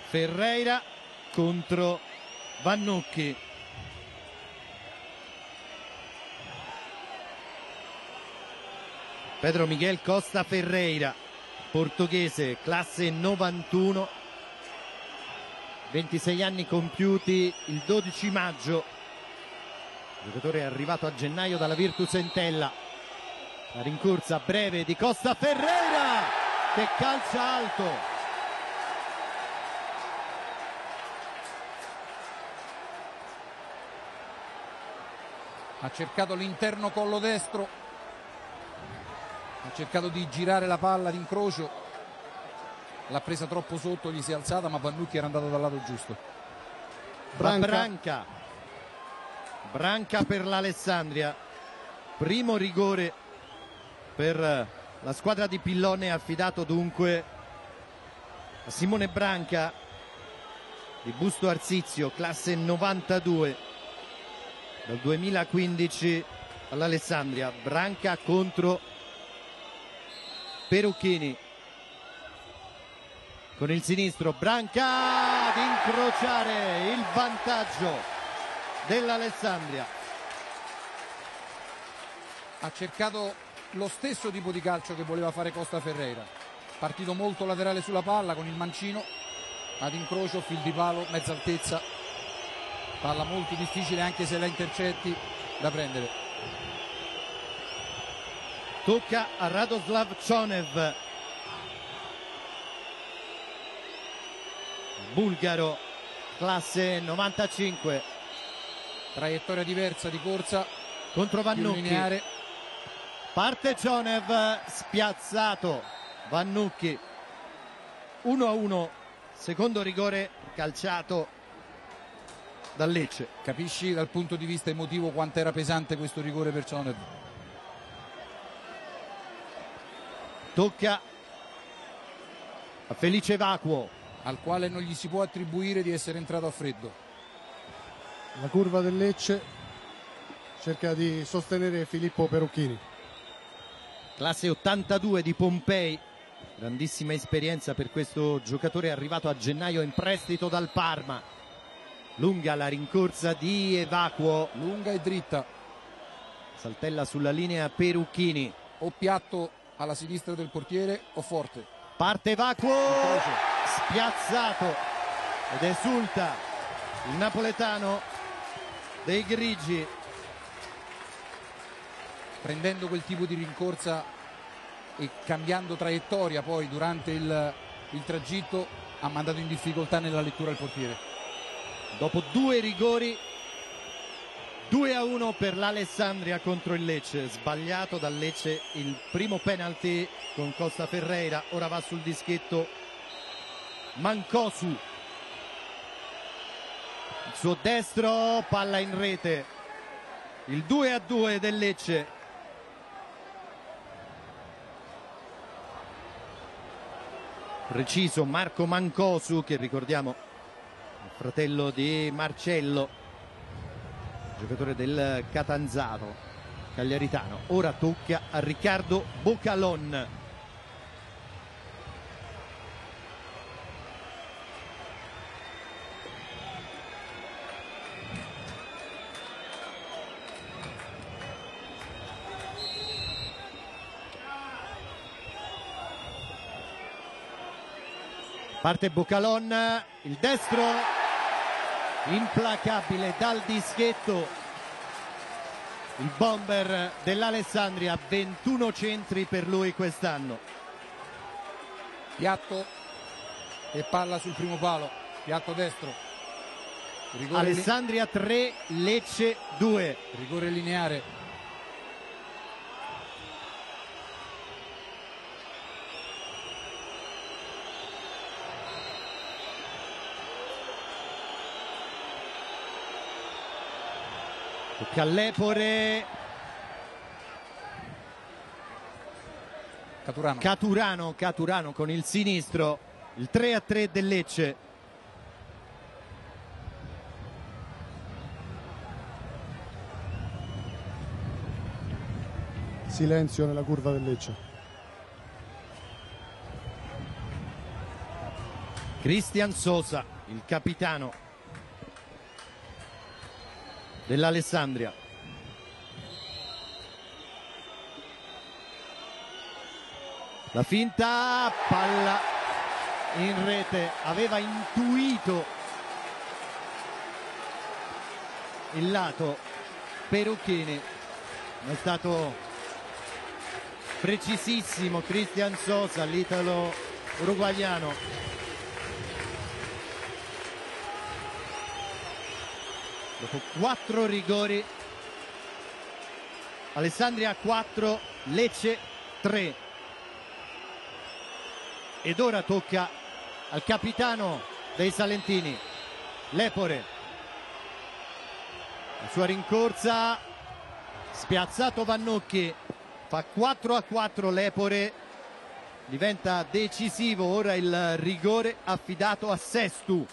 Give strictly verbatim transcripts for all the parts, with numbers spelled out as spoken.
Ferreira contro Vannucchi. Pedro Miguel Costa Ferreira, portoghese, classe novantuno, ventisei anni compiuti il dodici maggio. Il giocatore è arrivato a gennaio dalla Virtus Entella. La rincorsa breve di Costa Ferreira che calcia alto. Ha cercato l'interno collo destro, ha cercato di girare la palla d'incrocio, l'ha presa troppo sotto, gli si è alzata, ma Vannucchi era andato dal lato giusto. Branca Branca, Branca per l'Alessandria, primo rigore per la squadra di Pillone, affidato dunque a Simone Branca di Busto Arsizio, classe novantadue, dal duemilaquindici all'Alessandria. Branca contro Perucchini, con il sinistro Branca ad incrociare il vantaggio dell'Alessandria. Ha cercato lo stesso tipo di calcio che voleva fare Costa Ferreira, partito molto laterale sulla palla con il mancino ad incrocio, fil di palo, mezza altezza, palla molto difficile anche se la intercetti da prendere. Tocca a Radoslav Chonev, bulgaro, classe novantacinque. Traiettoria diversa di corsa contro Vannucchi. Lineare. Parte Chonev, spiazzato Vannucchi. uno a uno, secondo rigore calciato dal Lecce. Capisci dal punto di vista emotivo quanto era pesante questo rigore per Chonev. Tocca a Felice Vacuo, al quale non gli si può attribuire di essere entrato a freddo. La curva del Lecce cerca di sostenere Filippo Perucchini. Classe ottantadue di Pompei, grandissima esperienza per questo giocatore arrivato a gennaio in prestito dal Parma. Lunga la rincorsa di Evacuo, lunga e dritta, saltella sulla linea Perucchini. O piatto alla sinistra del portiere o forte. Parte Vacuo, spiazzato, ed esulta il napoletano dei grigi, prendendo quel tipo di rincorsa e cambiando traiettoria poi durante il, il tragitto, ha mandato in difficoltà nella lettura il portiere. Dopo due rigori, due a uno per l'Alessandria contro il Lecce. Sbagliato dal Lecce il primo penalty con Costa Ferreira. Ora va sul dischetto Mancosu, il suo destro, palla in rete. Il due a due del Lecce. Preciso Marco Mancosu, che ricordiamo il fratello di Marcello, giocatore del Catanzaro cagliaritano. Ora tocca a Riccardo Bocalon. Parte Bocalon, il destro implacabile dal dischetto. Il bomber dell'Alessandria, ventuno centri per lui quest'anno. Piatto e palla sul primo palo, piatto destro. Rigore Alessandria tre, Lecce due. Rigore lineare. Callepore, Caturano. Caturano, Caturano con il sinistro, il tre a tre del Lecce. Silenzio nella curva del Lecce. Cristian Sosa, il capitano dell'Alessandria. La finta, palla in rete, aveva intuito il lato Perucchini, è stato precisissimo Cristian Sosa, l'italo uruguaiano. Dopo quattro rigori, Alessandria quattro, Lecce tre. Ed ora tocca al capitano dei salentini, Lepore. La sua rincorsa, spiazzato Vannocchi, fa quattro a quattro Lepore, diventa decisivo ora il rigore affidato a Sestu.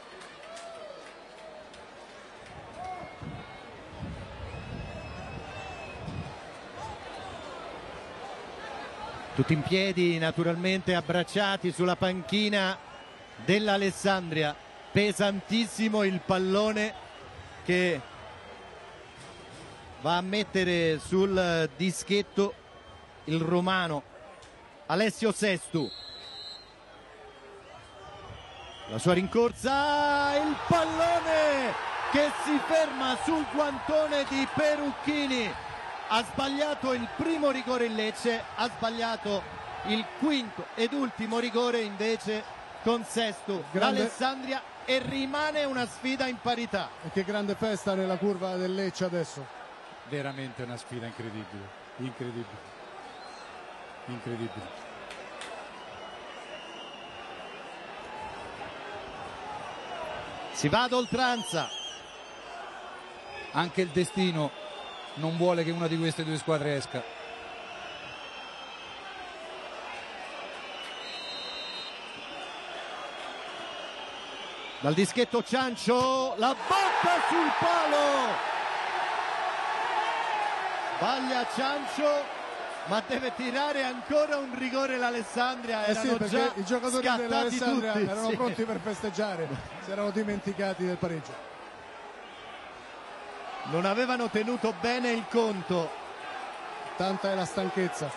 Tutti in piedi, naturalmente abbracciati sulla panchina dell'Alessandria. Pesantissimo il pallone che va a mettere sul dischetto il romano Alessio Sestu. La sua rincorsa, il pallone che si ferma sul guantone di Perucchini. Ha sbagliato il primo rigore in Lecce, ha sbagliato il quinto ed ultimo rigore invece con Sestu. L'Alessandria, e rimane una sfida in parità. E che grande festa nella curva del Lecce adesso. Veramente una sfida incredibile, incredibile, incredibile. Si va ad oltranza. Anche il destino non vuole che una di queste due squadre esca. Dal dischetto Ciancio, la botta sul palo. Sbaglia Ciancio, ma deve tirare ancora un rigore l'Alessandria. Eh sì, Erano perché già i giocatori scattati dell'Alessandria tutti, erano sì. pronti per festeggiare, si erano dimenticati del pareggio. Non avevano tenuto bene il conto. Tanta è la stanchezza.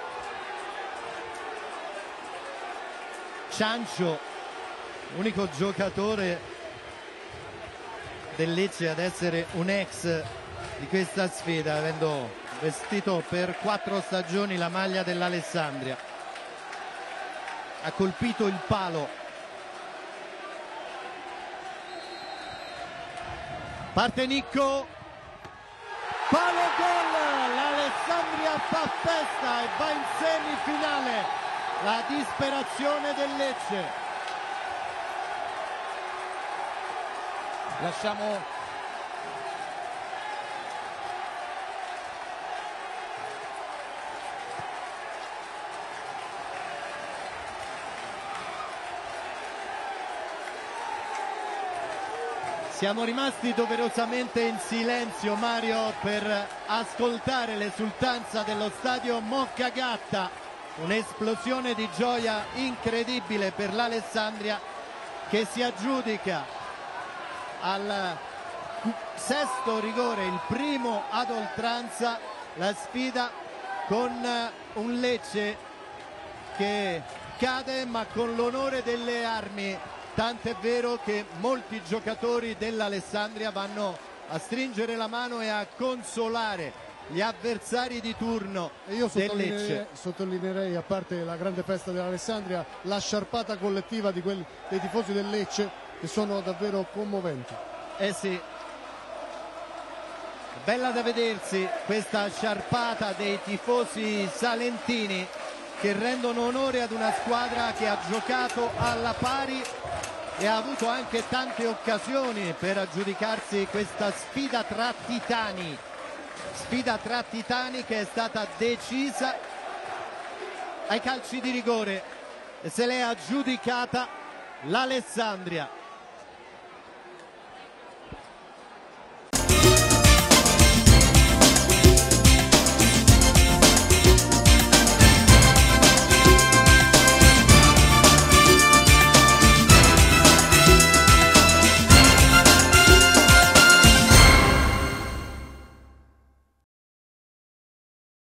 Ciancio, unico giocatore del Lecce ad essere un ex di questa sfida, avendo vestito per quattro stagioni la maglia dell'Alessandria. Ha colpito il palo. Parte Nicco, palo gol, l'Alessandria fa festa e va in semifinale. La disperazione del Lecce. Lasciamo Siamo rimasti doverosamente in silenzio, Mario, per ascoltare l'esultanza dello stadio Moccagatta. Un'esplosione di gioia incredibile per l'Alessandria, che si aggiudica al sesto rigore, il primo ad oltranza, la sfida con un Lecce che cade ma con l'onore delle armi. Tant'è vero che molti giocatori dell'Alessandria vanno a stringere la mano e a consolare gli avversari di turno E io del sottolineerei, Lecce. sottolineerei, a parte la grande festa dell'Alessandria, la sciarpata collettiva di quelli, dei tifosi del Lecce, che sono davvero commoventi. Eh sì, bella da vedersi questa sciarpata dei tifosi salentini, che rendono onore ad una squadra che ha giocato alla pari e ha avuto anche tante occasioni per aggiudicarsi questa sfida tra titani, sfida tra titani che è stata decisa ai calci di rigore e se l'è aggiudicata l'Alessandria.